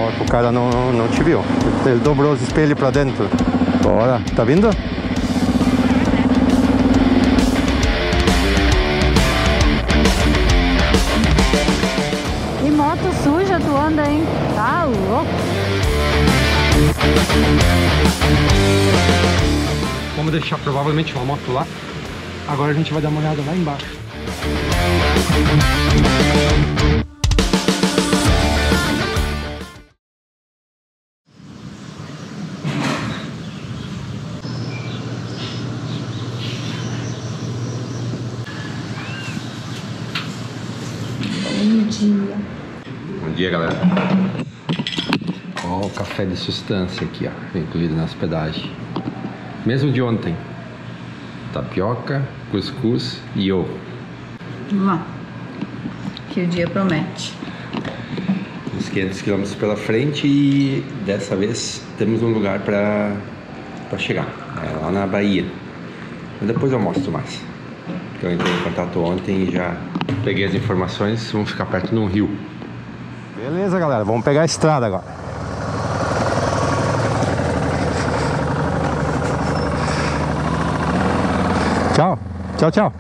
Ó, o cara não te viu. Ele dobrou os espelhos pra dentro. Bora, tá vindo? E moto suja tu anda, hein? Tá louco. Vamos deixar provavelmente uma moto lá. Agora a gente vai dar uma olhada lá embaixo. Bom dia. Bom dia, galera. Ó, o café de sustância aqui, ó, incluído na hospedagem. Mesmo de ontem. Tapioca, cuscuz e ovo. Vamos lá, que o dia promete. Uns 500 km pela frente e dessa vez temos um lugar para chegar. É lá na Bahia. Mas depois eu mostro mais. Porque eu entrei em contato ontem e já peguei as informações. Vamos ficar perto de um rio. Beleza, galera. Vamos pegar a estrada agora. Tchau, tchau, tchau.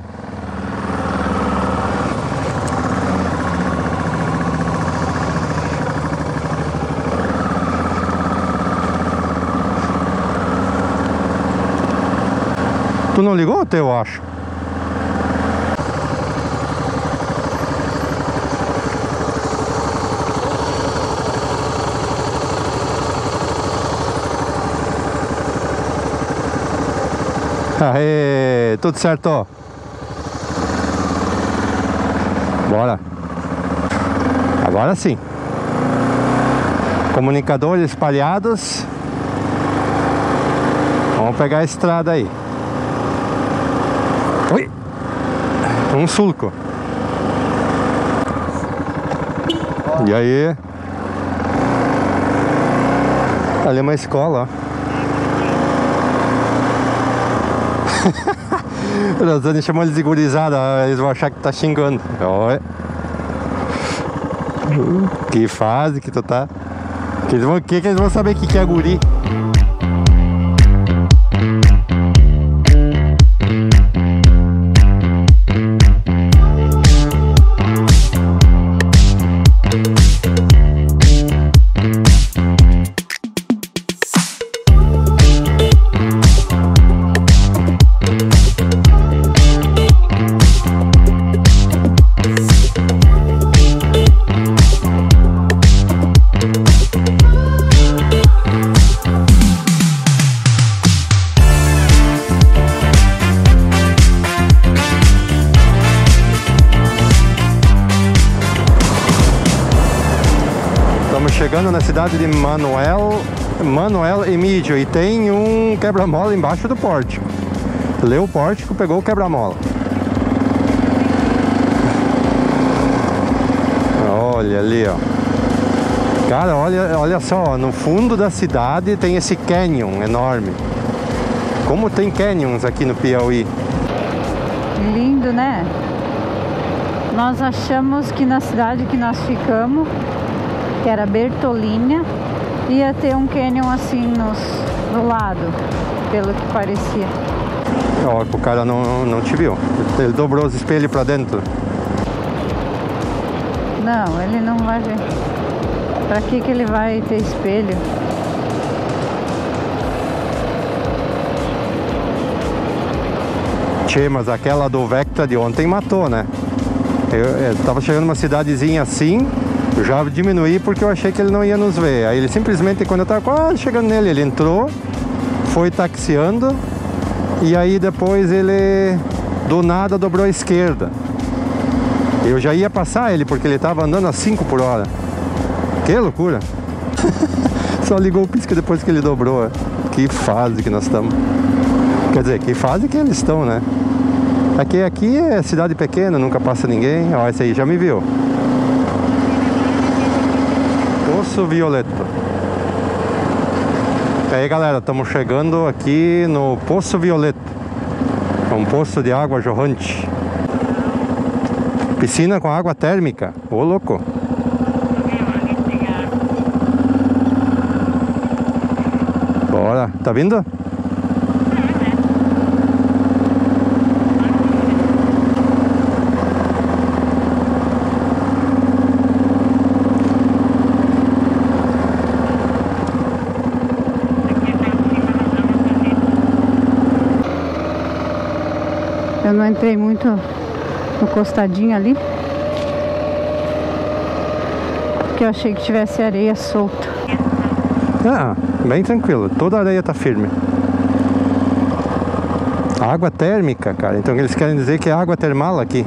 Tu não ligou o teu, eu acho? Aê, tudo certo? Bora. Agora sim. Comunicadores espalhados. Vamos pegar a estrada aí. Oi! Um sulco. E aí? Ali é uma escola, ó. Rosane chamou eles de gurizada, eles vão achar que tá xingando. Olha. Que fase que tu tá. Que eles vão saber que é guri. Chegando na cidade de Manuel Emídio e tem um quebra-mola embaixo do pórtico. Leu o pórtico, pegou o quebra-mola. Olha ali, ó. Cara, olha só, ó, no fundo da cidade tem esse canyon enorme. Como tem canyons aqui no Piauí. Lindo, né? Nós achamos que na cidade que nós ficamos, que era Bertolínia, ia ter um canyon assim no lado, pelo que parecia. Ó, o cara não te viu. Ele dobrou os espelhos pra dentro. Não, ele não vai ver. Pra que ele vai ter espelho? Tchê, mas aquela do Vectra de ontem matou, né? Eu tava chegando numa cidadezinha assim. Eu já diminuí porque eu achei que ele não ia nos ver. Aí ele simplesmente, quando eu tava quase chegando nele, ele entrou, foi taxiando. E aí depois ele, do nada, dobrou a esquerda. Eu já ia passar ele, porque ele tava andando a 5 por hora. Que loucura. Só ligou o pisca depois que ele dobrou. Que fase que nós estamos. Quer dizer, que fase que eles estão, né? Aqui é cidade pequena, nunca passa ninguém. Ó, esse aí já me viu. Poço Violeta. E aí, galera, estamos chegando aqui no Poço Violeta. É um poço de água jorrante. Piscina com água térmica. Ô, louco. Galera, tá vindo? Eu não entrei muito no costadinho ali, porque eu achei que tivesse areia solta. Ah, bem tranquilo, toda a areia tá firme. Água térmica, cara, então eles querem dizer que é água termal aqui.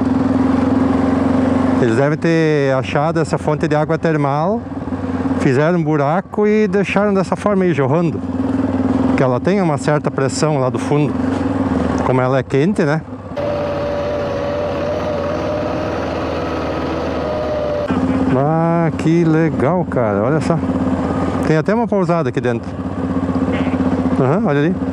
Eles devem ter achado essa fonte de água termal, fizeram um buraco e deixaram dessa forma aí, jorrando. Porque ela tem uma certa pressão lá do fundo. Como ela é quente, né? Ah, que legal, cara. Olha só. Tem até uma pousada aqui dentro. Aham, olha ali.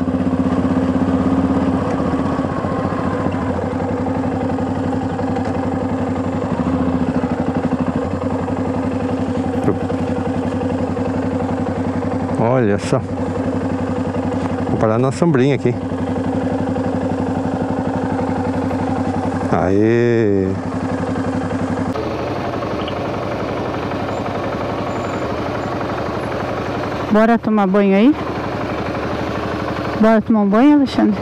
Olha só. Vou parar na sombrinha aqui. Aê! Bora tomar banho aí? Bora tomar um banho, Alexandre?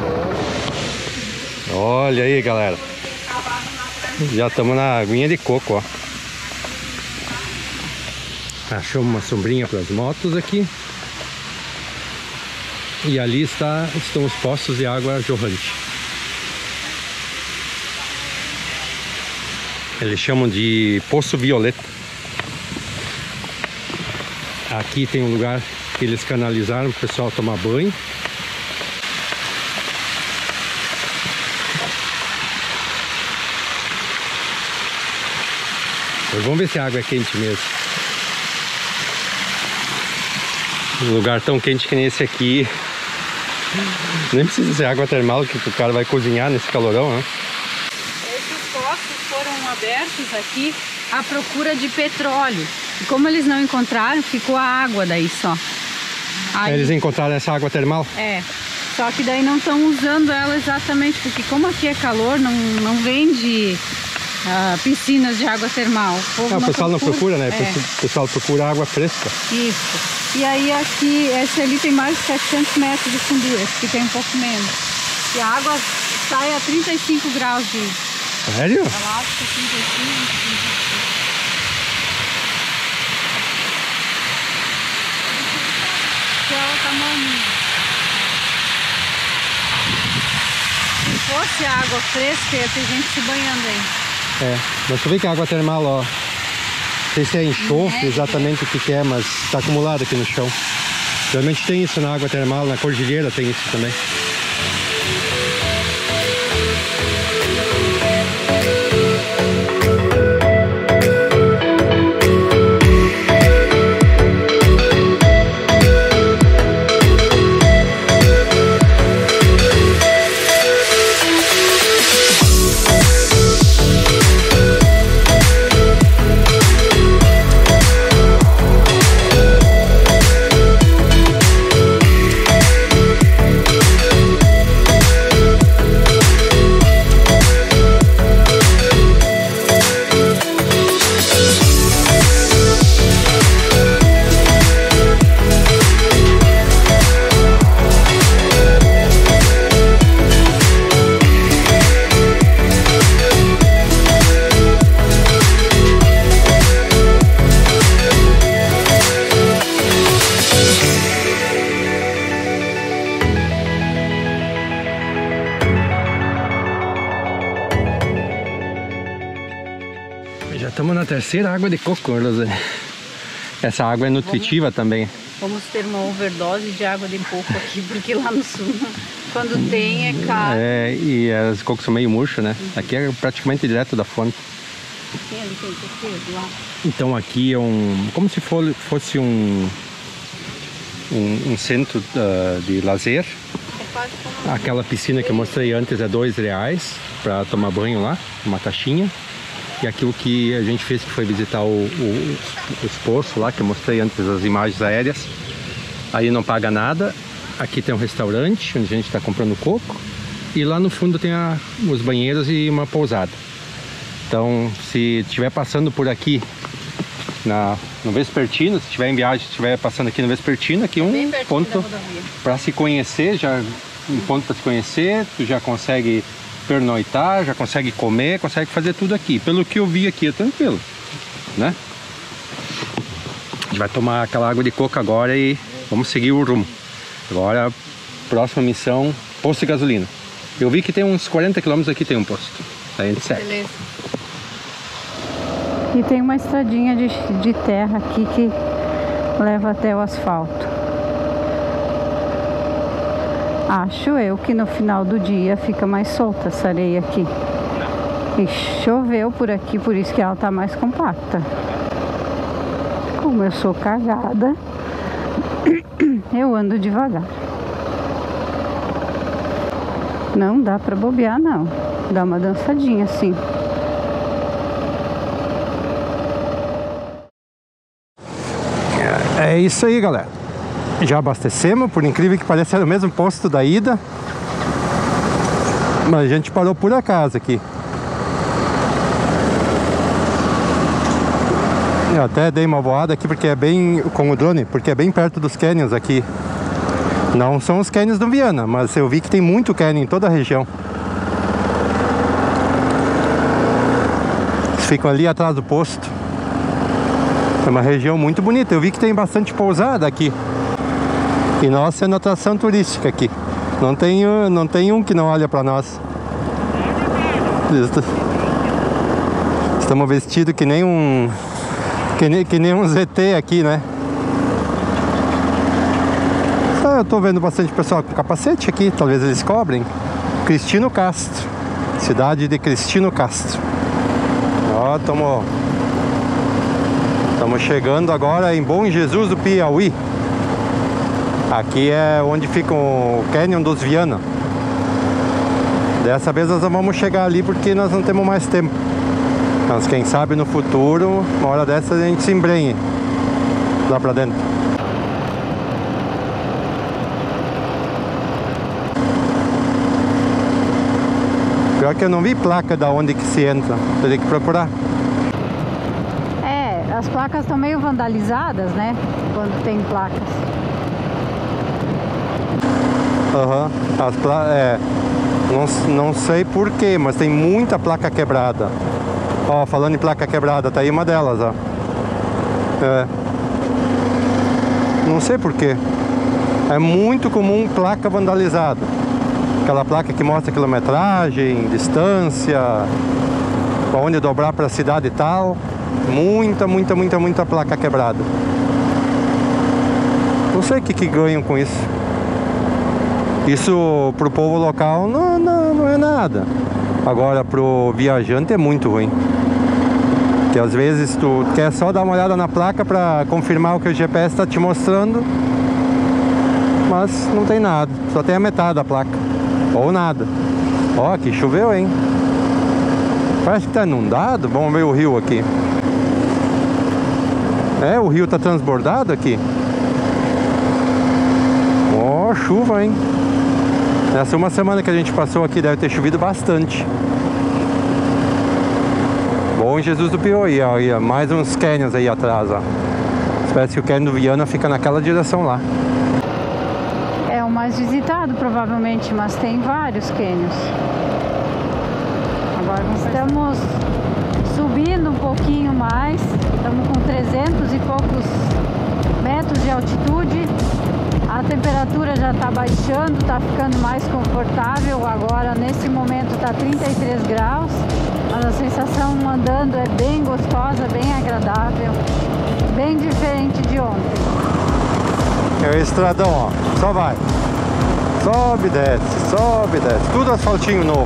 Olha aí, galera. Já estamos na aguinha de coco, ó. Achamos uma sombrinha para as motos aqui. E ali estão os poços de água jorrante. Eles chamam de Poço Violeta. Aqui tem um lugar que eles canalizaram para o pessoal tomar banho. Mas vamos ver se a água é quente mesmo. Um lugar tão quente que nem esse aqui. Nem precisa ser água termal, que o cara vai cozinhar nesse calorão, né? Abertos aqui à procura de petróleo. E como eles não encontraram, ficou a água daí só. Aí, eles encontraram essa água termal? É. Só que daí não estão usando ela exatamente, porque como aqui é calor, não vende piscinas de água termal. O pessoal não procura, né? O pessoal procura água fresca. Isso. E aí aqui, esse ali tem mais de 700 metros de fundura, esse aqui tem um pouco menos. E a água sai a 35 graus de... Sério? Ela acha que é 35. Ela tá morninha. Se fosse água fresca, ia ter gente se banhando aí. É, mas tu vê que a água termal, ó. Não sei se é enxofre exatamente o que é, mas está acumulado aqui no chão. Realmente tem isso na água termal, na cordilheira tem isso também. Já estamos na terceira água de coco, Rosane. Essa água é nutritiva também. Vamos ter uma overdose de água de coco aqui, porque lá no sul, quando tem, é caro. É, e as cocos são meio murchas, né? Aqui é praticamente direto da fonte. Ali tem coqueiro lá. Então aqui é como se fosse um centro de lazer. É quase como... Aquela piscina que eu mostrei antes é R$2 para tomar banho lá, uma taxinha. E aquilo que a gente fez, que foi visitar os poços lá, que eu mostrei antes as imagens aéreas. Aí não paga nada. Aqui tem um restaurante onde a gente está comprando coco. E lá no fundo tem os banheiros e uma pousada. Então, se estiver passando por aqui no Vespertino, se estiver em viagem, se estiver passando aqui no Vespertino, aqui um ponto para se conhecer, um ponto para se conhecer, tu já consegue pernoitar, já consegue comer, consegue fazer tudo aqui. Pelo que eu vi aqui, é tranquilo, né? A gente vai tomar aquela água de coco agora e vamos seguir o rumo. Agora, próxima missão, posto de gasolina. Eu vi que tem uns 40 km aqui, tem um posto. Aí a gente segue. Beleza. E tem uma estradinha de terra aqui que leva até o asfalto. Acho eu que no final do dia fica mais solta essa areia aqui. E choveu por aqui, por isso que ela tá mais compacta. Como eu sou cagada, eu ando devagar. Não dá pra bobear, não. Dá uma dançadinha assim. É isso aí, galera. Já abastecemos, por incrível que pareça, era o mesmo posto da ida. Mas a gente parou por acaso aqui. Eu até dei uma voada aqui porque é bem com o drone, porque é bem perto dos canyons aqui. Não são os canyons do Viana, mas eu vi que tem muito canyon em toda a região. Eles ficam ali atrás do posto. É uma região muito bonita. Eu vi que tem bastante pousada aqui. E nós sendo atração turística aqui. Não tem um que não olha pra nós. Estamos vestidos que nem um ZT aqui, né? Eu tô vendo bastante pessoal com capacete aqui. Talvez eles cobrem. Cristino Castro. Cidade de Cristino Castro. Ó, estamos chegando agora em Bom Jesus do Piauí. Aqui é onde fica o Canyon dos Viana. Dessa vez nós não vamos chegar ali porque nós não temos mais tempo. Mas quem sabe no futuro, uma hora dessa a gente se embrenhe lá pra dentro. Pior que eu não vi placa da onde que se entra. Teria que procurar. As placas estão meio vandalizadas, né? Quando tem placas. Aham. Não sei porquê, mas tem muita placa quebrada. Ó, falando em placa quebrada, tá aí uma delas, ó. Não sei porquê. É muito comum placa vandalizada. Aquela placa que mostra quilometragem, distância, onde dobrar para a cidade e tal. Muita placa quebrada. Não sei o que ganham com isso. Isso pro povo local não é nada. Agora pro viajante é muito ruim. Porque às vezes tu quer só dar uma olhada na placa para confirmar o que o GPS está te mostrando, mas não tem nada, só tem a metade da placa. Ou nada. Ó, aqui choveu, hein? Parece que tá inundado. Vamos ver o rio aqui. O rio tá transbordado aqui. Ó, chuva, hein? Nessa uma semana que a gente passou aqui deve ter chovido bastante. Bom Jesus do Piauí, ó, mais uns canyons aí atrás, ó. Parece que o canyon do Viana fica naquela direção lá. É o mais visitado provavelmente, mas tem vários canyons. Agora estamos subindo um pouquinho mais. Estamos com 300 e poucos metros de altitude. A temperatura já está baixando, está ficando mais confortável. Agora nesse momento está 33 graus. Mas a sensação andando é bem gostosa, bem agradável. Bem diferente de ontem. É o estradão, ó. Só vai. Sobe, desce. Tudo asfaltinho novo.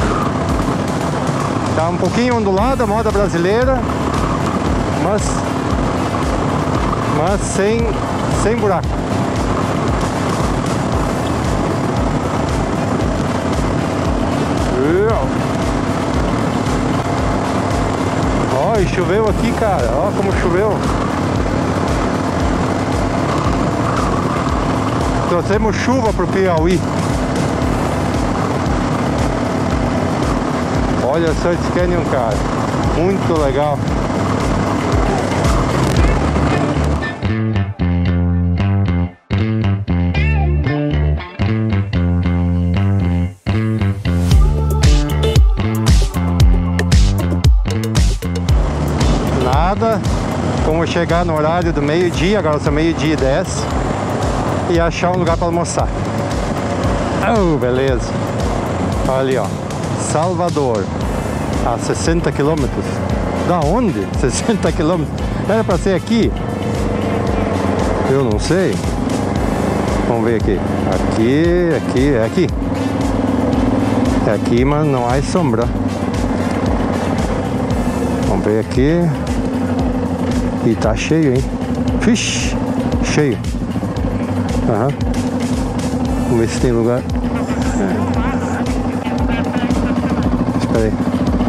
Tá um pouquinho ondulado, a moda brasileira. Mas sem buraco. Ó, e choveu aqui, cara. Ó como choveu. Trouxemos chuva pro Piauí. Olha só esse canyon, cara. Muito legal. Nada como chegar no horário do meio-dia, agora são 12h10, e achar um lugar para almoçar. Oh, beleza. Olha ali, ó. Salvador, a 60 quilômetros. Da onde? 60 quilômetros? Era para ser aqui? Eu não sei. Vamos ver aqui. É aqui. É aqui, mas não há sombra. Vamos ver aqui. E tá cheio, hein? Vixe, cheio. Aham. Vamos ver se tem lugar. Espera aí.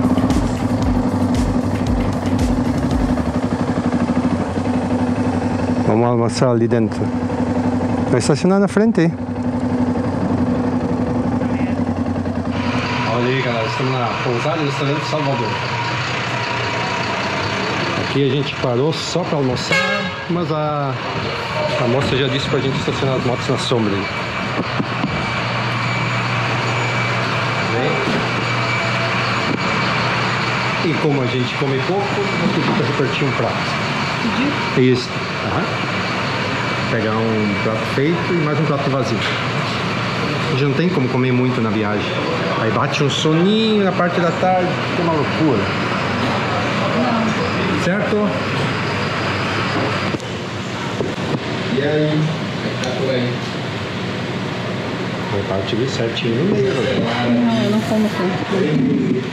Vamos almoçar ali dentro. Vou estacionar na frente aí. Olha aí, galera. Estamos na pousada do restaurante Salvador. Aqui a gente parou só para almoçar, mas a moça já disse pra gente estacionar as motos na sombra aí. E como a gente come pouco, vou pedir para repartir um prato. Isso. Pegar um prato feito e mais um prato vazio. A gente não tem como comer muito na viagem. Aí bate um soninho na parte da tarde, que é uma loucura. Certo? E aí? Tá por aí? Vai partir ali certinho no meio. Não, eu não como tanto.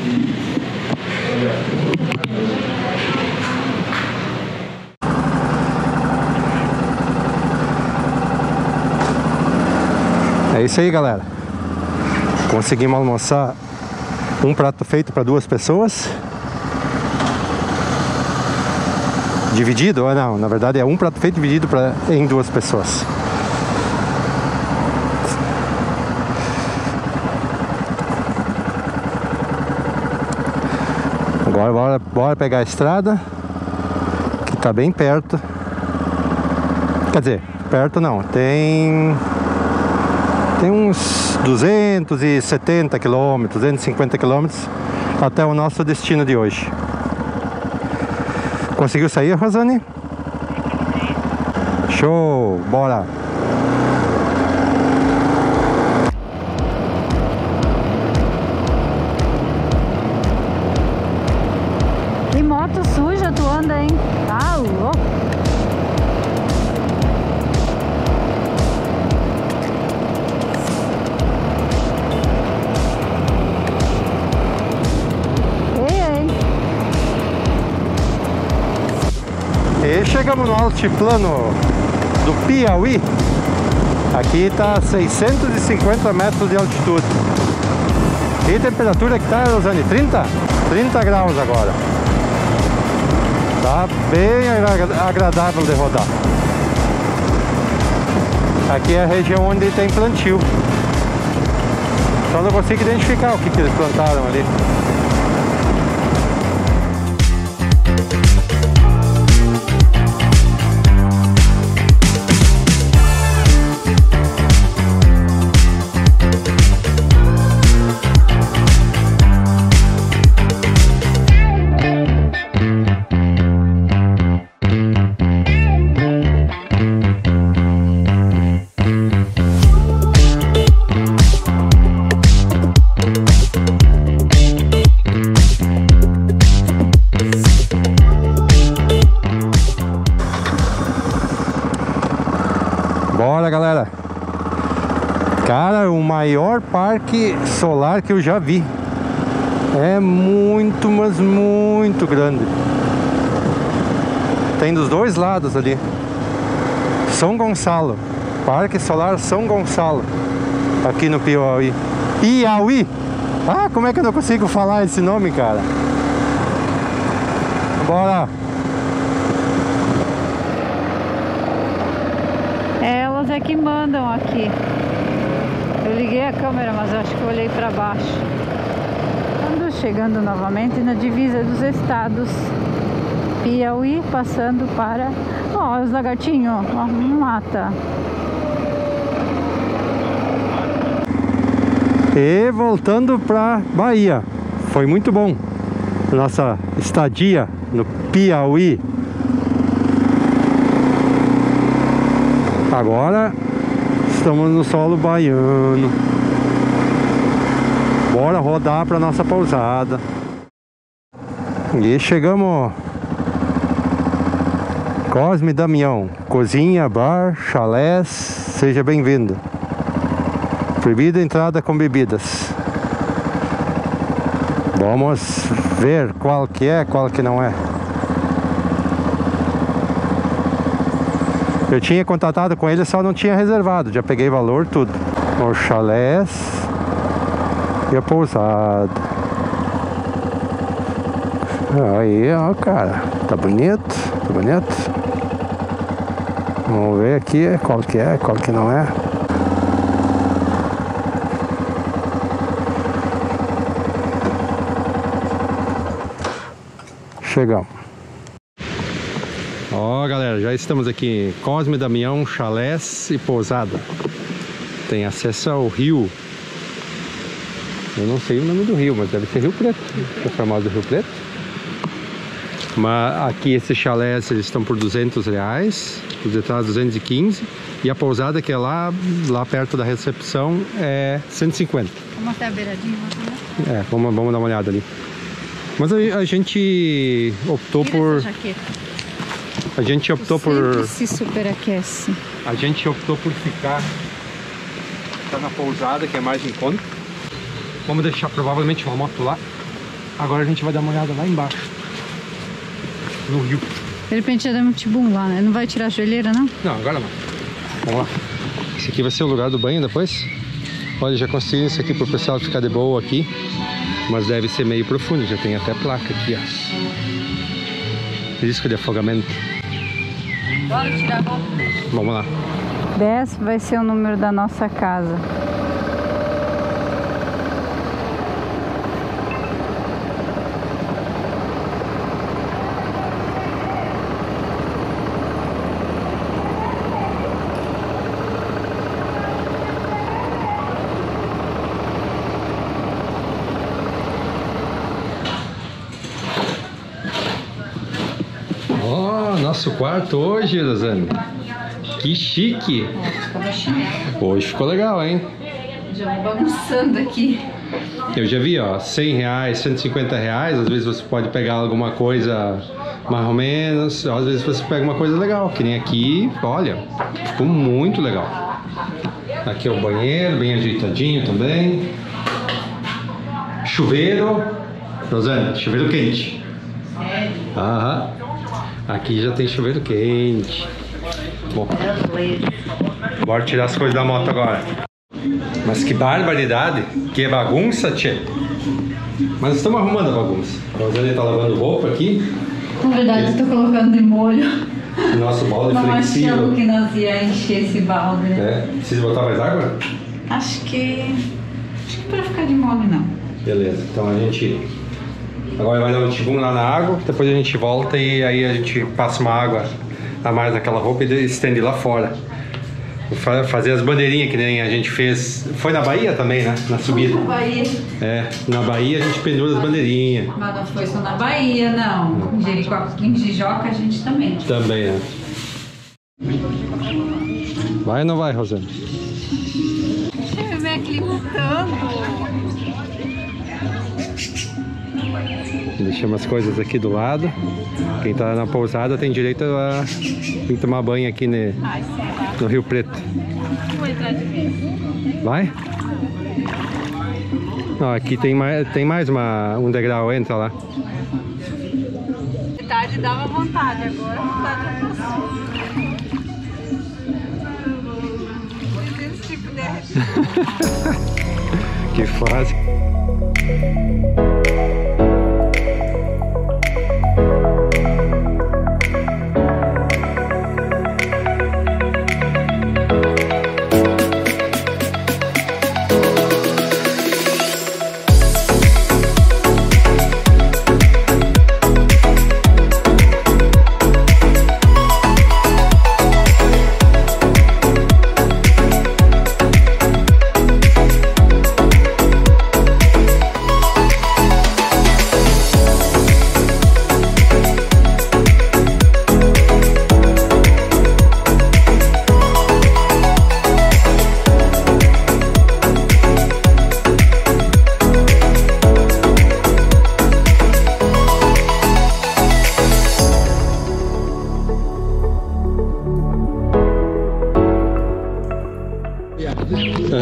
É isso aí, galera. Conseguimos almoçar um prato feito para 2 pessoas. Dividido? Ou não, na verdade é um prato feito dividido em 2 pessoas. Agora bora pegar a estrada, que tá bem perto. Quer dizer, perto não, tem uns 270 quilômetros, 250 quilômetros até o nosso destino de hoje. Conseguiu sair, Rosane? Show! Bora! Que moto suja tu anda, hein? Tá louco! E chegamos no altiplano do Piauí. Aqui está a 650 metros de altitude. E temperatura que tá, Rosane? 30? 30 graus agora. Tá bem agradável de rodar. Aqui é a região onde tem plantio. Só não consigo identificar o que eles plantaram ali. Bora, galera. Cara, o maior parque solar que eu já vi. É muito, mas muito grande. Tem dos dois lados ali. São Gonçalo. Parque Solar São Gonçalo. Aqui no Piauí. Piauí! Ah, como é que eu não consigo falar esse nome, cara? Bora! Elas é é que mandam aqui. Eu liguei a câmera, mas acho que eu olhei para baixo. Estamos chegando novamente na divisa dos estados. Piauí, passando para... Ó, os lagartinhos, ó, mata. E voltando para Bahia. Foi muito bom nossa estadia no Piauí. Agora estamos no solo baiano. Bora rodar para nossa pousada. E chegamos. Cosme Damião, cozinha, bar, chalés, seja bem-vindo. Proibida entrada com bebidas. Vamos ver qual que é, qual que não é. Eu tinha contatado com ele, só não tinha reservado. Já peguei valor, tudo. Os chalés e a pousada. Aí, ó, cara. Tá bonito, tá bonito. Vamos ver aqui qual que é, qual que não é. Chegamos. Ó, galera, já estamos aqui em Cosme Damião, chalés e pousada. Tem acesso ao rio. Eu não sei o nome do rio, mas deve ser Rio Preto. É famoso Rio Preto. Mas aqui esses chalés eles estão por R$200, os detalhes 215. E a pousada, que é lá perto da recepção, é 150. Vamos até a beiradinha, É, vamos dar uma olhada ali. Mas a gente optou por... A gente optou por... se superaquece. A gente optou por ficar na pousada, que é mais em conta. Vamos deixar provavelmente uma moto lá. Agora a gente vai dar uma olhada lá embaixo, no rio. De repente já dá um tibum lá, né? Não vai tirar a joelheira, não? Não, agora não. Vamos lá. Esse aqui vai ser o lugar do banho depois. Olha, já consegui isso aqui pro pessoal ficar de boa aqui. Mas deve ser meio profundo, já tem até placa aqui, ó. Risco de afogamento. Bora tirar a roupa. Vamos lá. 10 vai ser o número da nossa casa. Nosso quarto hoje, Rosane. Que chique. Hoje ficou legal, hein? Já vou bagunçando aqui. Eu já vi, ó, R$100, R$150. Às vezes você pode pegar alguma coisa mais ou menos. Às vezes você pega uma coisa legal. Que nem aqui, olha, ficou muito legal. Aqui é o banheiro, bem ajeitadinho também. Chuveiro. Rosane, chuveiro quente. Sério? Aham. Aqui já tem chuveiro quente. Bom, bora tirar as coisas da moto agora. Mas que barbaridade, que bagunça, tchê. Mas estamos arrumando a bagunça. A Rosane tá lavando roupa aqui. Na verdade, estou colocando de molho. Nosso balde Não flexível. achamos que nós ia encher esse balde, né? É. Precisa botar mais água? Acho que para ficar de molho não. Beleza, então a gente... Agora vai dar um tibum lá na água, depois a gente volta e aí a gente passa uma água a mais naquela roupa e estende lá fora. Fazer as bandeirinhas que nem a gente fez. Foi na Bahia também, né? Na subida. Na Bahia. É, na Bahia a gente pendura as bandeirinhas. Mas não foi só na Bahia, não. Em Jericó, em Jijoca a gente também. Também, né? Vai ou não vai, Rosane? Deixa eu ver aqui lutando. Deixamos as coisas aqui do lado. Quem tá na pousada tem direito a vir tomar banho aqui no Rio Preto. Vou entrar de vez. Vai? Ó, aqui tem mais um degrau, entra lá. De tarde dava vontade, agora vontade é passou. Esse tipo de... Que fase.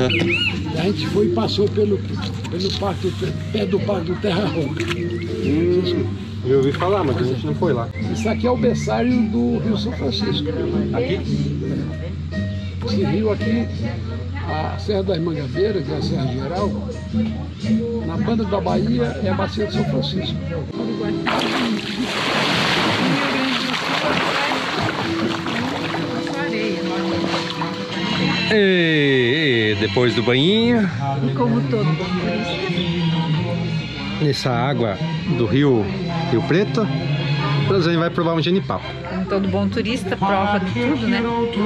A gente foi e passou pelo parque, pé do Parque do Terra Roca. Eu ouvi falar, mas a gente não foi lá. Isso aqui é o berçário do Rio São Francisco. Aqui? Esse rio aqui, a Serra das Mangabeiras, que é a Serra Geral, na banda da Bahia é a Bacia de São Francisco. E depois do banhinho, Como todo bom nessa água do Rio Preto, o Rosane vai provar um genipapo. Como todo bom turista, prova de tudo, né?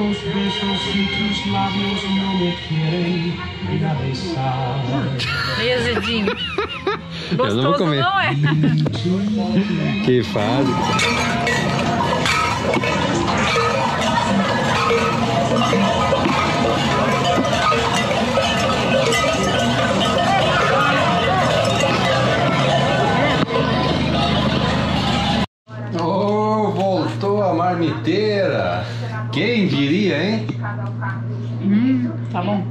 Meio azedinho. Eu não vou Gostoso comer. não é? Que fase. Oh, voltou a marmiteira. Quem diria, hein? Tá bom.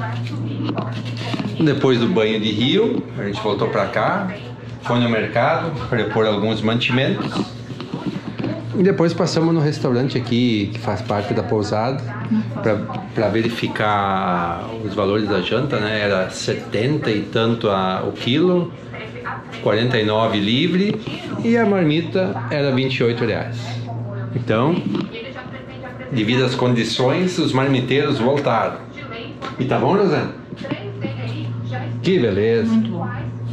Depois do banho de rio, a gente voltou pra cá, foi no mercado, repor alguns mantimentos. E depois passamos no restaurante aqui, que faz parte da pousada, para verificar os valores da janta, né? Era 70 e tanto o quilo, 49 livre, e a marmita era R$28. Então, devido às condições, os marmiteiros voltaram. E tá bom, Rosane? Que beleza! Muito bom.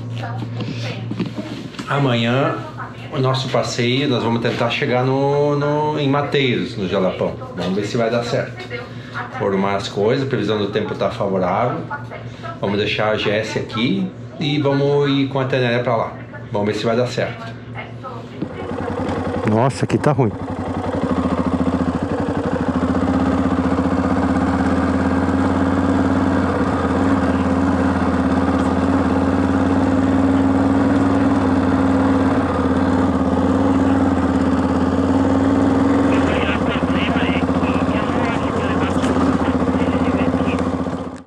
Amanhã, o nosso passeio, nós vamos tentar chegar em Mateiros, no Jalapão. Vamos ver se vai dar certo. Formar as coisas, a previsão do tempo está favorável. Vamos deixar a Jessie aqui e vamos ir com a Tenéria para lá. Vamos ver se vai dar certo. Nossa, aqui tá ruim.